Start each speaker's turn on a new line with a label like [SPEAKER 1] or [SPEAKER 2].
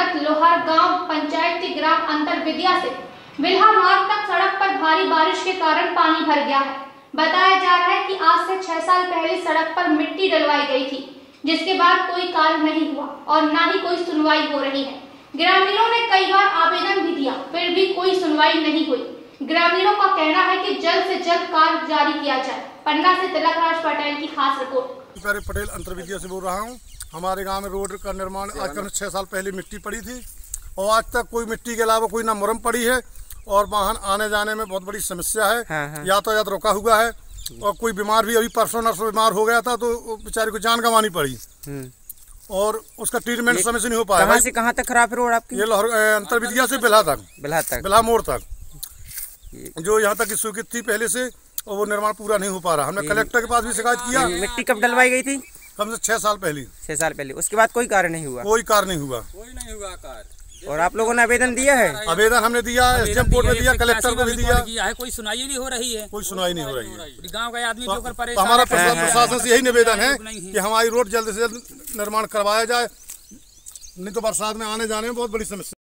[SPEAKER 1] अंतर्गत लोहार गांव पंचायत के ग्राम अंतरविद्या से बिल्हा मार्ग तक सड़क पर भारी बारिश के कारण पानी भर गया है। बताया जा रहा है कि आज से 6 साल पहले सड़क पर मिट्टी डलवाई गई थी, जिसके बाद कोई कार्य नहीं हुआ और न ही कोई सुनवाई हो रही है। ग्रामीणों ने कई बार आवेदन भी दिया, फिर भी कोई सुनवाई नहीं हुई। ग्रामीणों का कहना है कि जल्द से जल्द कार्य जारी किया जाए। पन्ना से तिलकराज पटेल की खास रिपोर्ट।
[SPEAKER 2] पटेल अंतरविद्या से बोल रहा हूँ। हमारे गांव में रोड का निर्माण आज करीब 6 साल पहले मिट्टी पड़ी थी और आज तक कोई मिट्टी के अलावा कोई ना मुरम पड़ी है और वाहन आने जाने में बहुत बड़ी समस्या है। यातायात रोका हुआ है और कोई बीमार भी, अभी परसों नरसों बीमार हो गया था तो बेचारे को जान गंवानी पड़ी और उसका ट्रीटमेंट समय से नहीं हो पाया।
[SPEAKER 3] कहाँ से कहाँ तक खराब रोड आपकी?
[SPEAKER 2] ये अंतरविद्या से बिल्हा मोड़ तक जो यहाँ तक की स्वीकृत थी पहले से, और वो निर्माण पूरा नहीं हो पा रहा। हमने कलेक्टर के पास भी शिकायत किया।
[SPEAKER 3] मिट्टी कब डलवाई गई थी?
[SPEAKER 2] कम से 6 साल पहले।
[SPEAKER 3] 6 साल पहले। उसके बाद कोई कार्य नहीं हुआ?
[SPEAKER 2] कोई कार्य नहीं हुआ।
[SPEAKER 3] और आप लोगों ने आवेदन दिया है?
[SPEAKER 2] आवेदन हमने दिया, एसडीएम कोर्ट में दिया, कलेक्टर को भी दिया है।
[SPEAKER 4] कोई सुनाई नहीं हो रही है।
[SPEAKER 2] कोई सुनाई नहीं हो रही है।
[SPEAKER 4] गांव के आदमी जो परेशान।
[SPEAKER 2] हमारा प्रशासन से यही निवेदन है कि हमारी रोड जल्द से जल्द निर्माण करवाया जाए, नहीं तो बरसात में आने जाने में बहुत बड़ी समस्या।